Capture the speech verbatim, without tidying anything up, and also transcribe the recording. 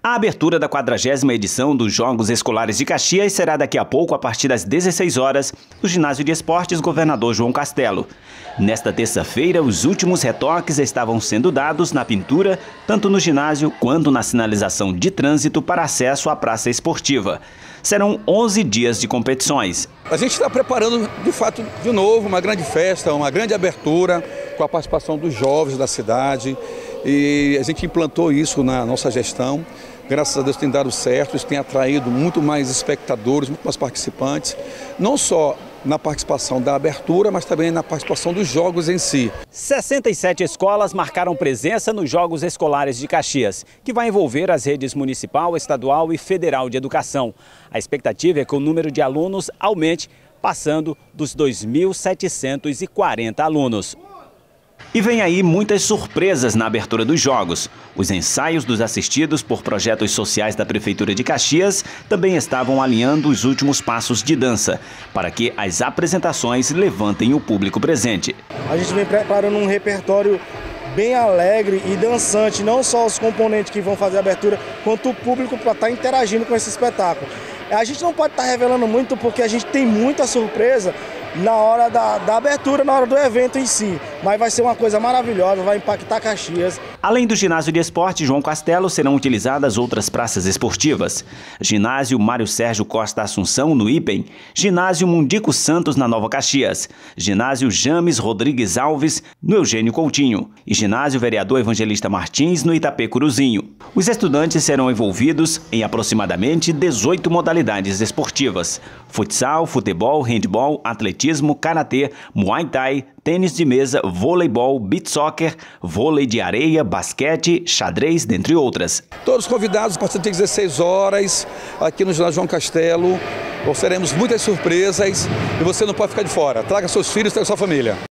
A abertura da quadragésima edição dos Jogos Escolares de Caxias será daqui a pouco, a partir das dezesseis horas, no Ginásio de Esportes Governador João Castelo. Nesta terça-feira, os últimos retoques estavam sendo dados na pintura, tanto no ginásio quanto na sinalização de trânsito para acesso à praça esportiva. Serão onze dias de competições. A gente está preparando, de fato, de novo, uma grande festa, uma grande abertura, com a participação dos jovens da cidade. E a gente implantou isso na nossa gestão. Graças a Deus tem dado certo, isso tem atraído muito mais espectadores, muito mais participantes, não só na participação da abertura, mas também na participação dos jogos em si. sessenta e sete escolas marcaram presença nos Jogos Escolares de Caxias, que vai envolver as redes municipal, estadual e federal de educação. A expectativa é que o número de alunos aumente, passando dos dois mil setecentos e quarenta alunos. E vem aí muitas surpresas na abertura dos Jogos. Os ensaios dos assistidos por projetos sociais da Prefeitura de Caxias também estavam alinhando os últimos passos de dança, para que as apresentações levantem o público presente. A gente vem preparando um repertório bem alegre e dançante, não só os componentes que vão fazer a abertura, quanto o público para estar interagindo com esse espetáculo. A gente não pode estar revelando muito porque a gente tem muita surpresa na hora da, da abertura, na hora do evento em si. Mas vai ser uma coisa maravilhosa, vai impactar Caxias. Além do ginásio de esporte João Castelo, serão utilizadas outras praças esportivas. Ginásio Mário Sérgio Costa Assunção, no Ipen. Ginásio Mundico Santos, na Nova Caxias. Ginásio James Rodrigues Alves, no Eugênio Coutinho. E ginásio Vereador Evangelista Martins, no Itapê Curuzinho. Os estudantes serão envolvidos em aproximadamente dezoito modalidades esportivas: futsal, futebol, handebol, atletismo, karatê, muay thai, tênis de mesa, voleibol, beach soccer, vôlei de areia, basquete, xadrez, dentre outras. Todos convidados a partir das dezesseis horas, aqui no Ginásio João Castelo. Teremos muitas surpresas e você não pode ficar de fora. Traga seus filhos e sua família.